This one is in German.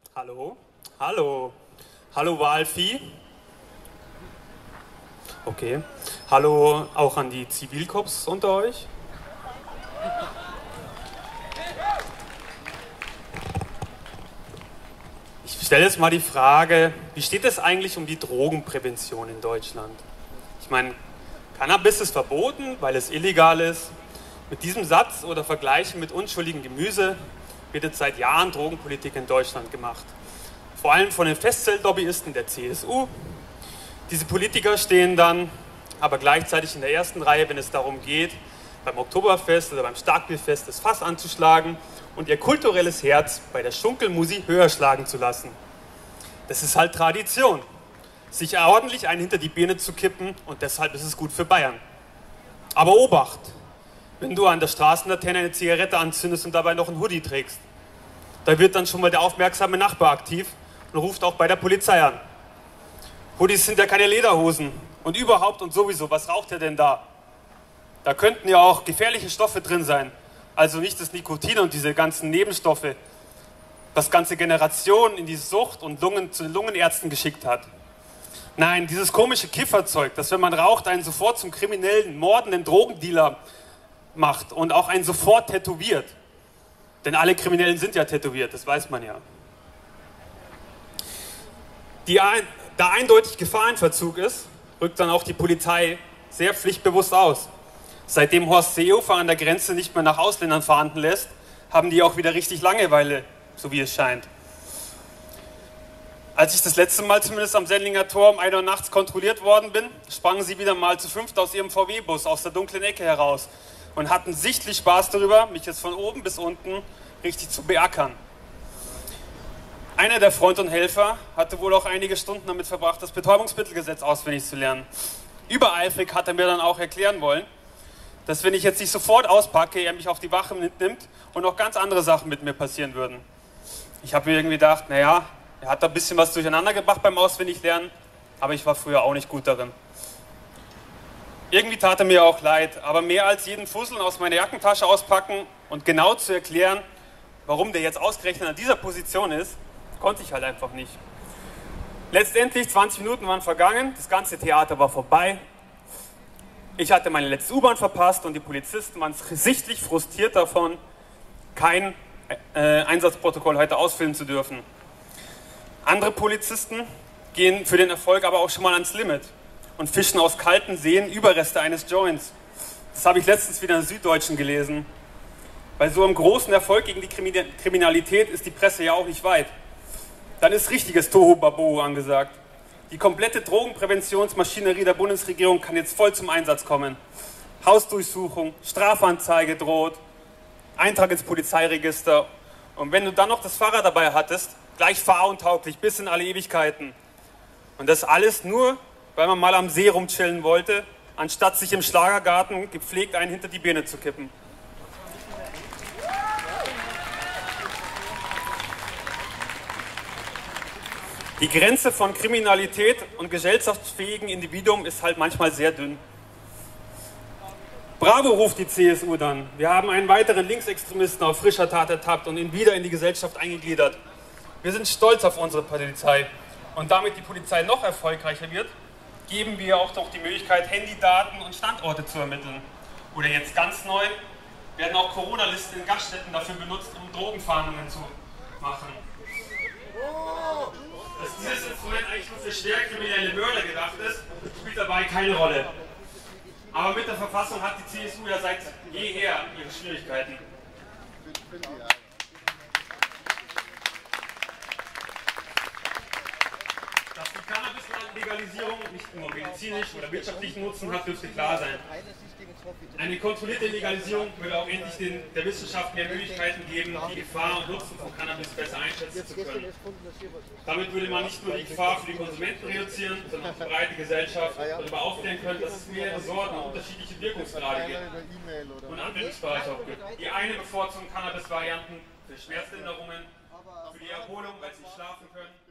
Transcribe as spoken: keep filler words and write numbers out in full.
Hallo? Hallo? Hallo Wahlvieh? Okay. Hallo auch an die Zivilcops unter euch? Ich stelle jetzt mal die Frage, wie steht es eigentlich um die Drogenprävention in Deutschland? Ich meine, Cannabis ist verboten, weil es illegal ist. Mit diesem Satz oder Vergleichen mit unschuldigem Gemüse wird jetzt seit Jahren Drogenpolitik in Deutschland gemacht. Vor allem von den Festzelt-Lobbyisten der C S U. Diese Politiker stehen dann aber gleichzeitig in der ersten Reihe, wenn es darum geht, beim Oktoberfest oder beim Starkbierfest das Fass anzuschlagen und ihr kulturelles Herz bei der Schunkelmusi höher schlagen zu lassen. Das ist halt Tradition, sich ordentlich einen hinter die Birne zu kippen, und deshalb ist es gut für Bayern. Aber Obacht, wenn du an der Straßenlaterne eine Zigarette anzündest und dabei noch einen Hoodie trägst, da wird dann schon mal der aufmerksame Nachbar aktiv und ruft auch bei der Polizei an. Hoodies sind ja keine Lederhosen und überhaupt und sowieso, was raucht ihr denn da? Da könnten ja auch gefährliche Stoffe drin sein, also nicht das Nikotin und diese ganzen Nebenstoffe, das ganze Generationen in die Sucht und Lungen, zu den Lungenärzten geschickt hat. Nein, dieses komische Kifferzeug, das, wenn man raucht, einen sofort zum kriminellen, mordenden Drogendealer macht und auch einen sofort tätowiert. Denn alle Kriminellen sind ja tätowiert, das weiß man ja. Die ein, da eindeutig Gefahr in Verzug ist, rückt dann auch die Polizei sehr pflichtbewusst aus. Seitdem Horst Seehofer an der Grenze nicht mehr nach Ausländern fahnden lässt, haben die auch wieder richtig Langeweile, so wie es scheint. Als ich das letzte Mal zumindest am Sendlinger Tor um ein Uhr nachts kontrolliert worden bin, sprangen sie wieder mal zu fünft aus ihrem V W-Bus aus der dunklen Ecke heraus und hatten sichtlich Spaß darüber, mich jetzt von oben bis unten richtig zu beackern. Einer der Freund und Helfer hatte wohl auch einige Stunden damit verbracht, das Betäubungsmittelgesetz auswendig zu lernen. Übereifrig hat er mir dann auch erklären wollen, dass wenn ich jetzt nicht sofort auspacke, er mich auf die Wache mitnimmt und noch ganz andere Sachen mit mir passieren würden. Ich habe mir irgendwie gedacht, naja, er hat da ein bisschen was durcheinander gebracht beim Auswendiglernen, aber ich war früher auch nicht gut darin. Irgendwie tat er mir auch leid, aber mehr als jeden Fusseln aus meiner Jackentasche auspacken und genau zu erklären, warum der jetzt ausgerechnet an dieser Position ist, konnte ich halt einfach nicht. Letztendlich, zwanzig Minuten waren vergangen, das ganze Theater war vorbei. Ich hatte meine letzte U-Bahn verpasst und die Polizisten waren sichtlich frustriert davon, kein äh, Einsatzprotokoll heute ausfüllen zu dürfen. Andere Polizisten gehen für den Erfolg aber auch schon mal ans Limit und fischen aus kalten Seen Überreste eines Joints. Das habe ich letztens wieder in der Süddeutschen gelesen. Bei so einem großen Erfolg gegen die Kriminalität ist die Presse ja auch nicht weit. Dann ist richtiges Tohuwabohu angesagt. Die komplette Drogenpräventionsmaschinerie der Bundesregierung kann jetzt voll zum Einsatz kommen. Hausdurchsuchung, Strafanzeige droht, Eintrag ins Polizeiregister. Und wenn du dann noch das Fahrrad dabei hattest, gleich fahruntauglich bis in alle Ewigkeiten. Und das alles nur, weil man mal am See rumchillen wollte, anstatt sich im Schlagergarten gepflegt einen hinter die Birne zu kippen. Die Grenze von Kriminalität und gesellschaftsfähigen Individuum ist halt manchmal sehr dünn. Bravo, ruft die C S U dann. Wir haben einen weiteren Linksextremisten auf frischer Tat ertappt und ihn wieder in die Gesellschaft eingegliedert. Wir sind stolz auf unsere Polizei. Und damit die Polizei noch erfolgreicher wird, geben wir auch noch die Möglichkeit, Handydaten und Standorte zu ermitteln. Oder jetzt ganz neu, werden auch Corona-Listen in Gaststätten dafür benutzt, um Drogenfahndungen zu machen. Dass dieses Instrument eigentlich nur für schwer kriminelle Mörder gedacht ist, spielt dabei keine Rolle. Aber mit der Verfassung hat die C S U ja seit jeher ihre Schwierigkeiten. Dass die Cannabis-Legalisierung nicht nur medizinischen oder wirtschaftlichen Nutzen hat, dürfte klar sein. Eine kontrollierte Legalisierung würde auch endlich den, der Wissenschaft mehr Möglichkeiten geben, die Gefahr und Nutzen von Cannabis besser einschätzen zu können. Damit würde man nicht nur die Gefahr für die Konsumenten reduzieren, sondern auch die breite Gesellschaft darüber aufklären können, dass es mehrere Sorten und unterschiedliche Wirkungsgrade gibt und Anwendungsbereiche auch gibt. Die eine bevorzugen Cannabis-Varianten für Schmerzlinderungen, für die Erholung, weil sie nicht schlafen können.